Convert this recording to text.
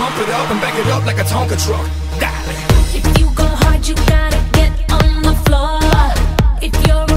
pump it up and back it up like a Tonka truck. Dale. If you go hard, you gotta get on the floor. If you're